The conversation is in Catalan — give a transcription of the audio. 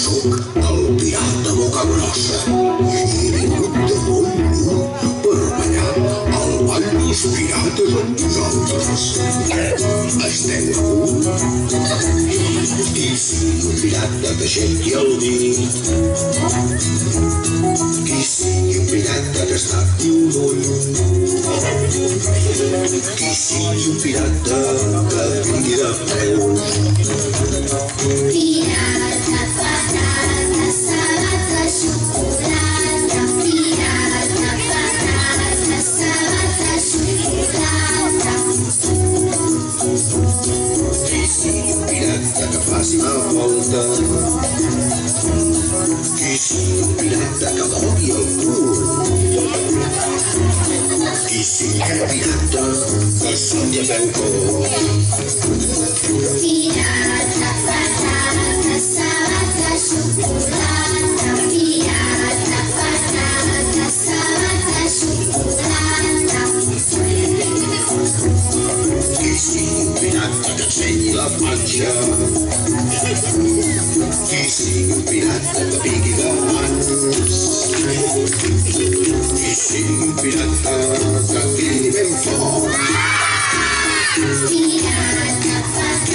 sóc el pirata Bocagrossa i he vingut de molt lluny per ballar al ball dels pirates amb vosaltres. Esteu a punt? Qui sigui un pirata que aixequi el dit? Qui sigui un pirata que es tapi un ull? Qui sigui un pirata que vingui de peu? Pirata, patata, sabata, xocolata. Pirata, patata, sabata, xocolata. Qui sigui un pirata que faci una volta? Qui sigui un pirata que mogui el cul? Qui sigui un pirata que soni a peu cor? Pirata, patata, sabata, xocolata. Pirata, patata, sabata, xocolata. Qui sigui un pirata que ensenyi la panxa? Qui sigui un pirata que pigui de mans? Qui sigui un pirata que cridi ben fort? Pirata, patata.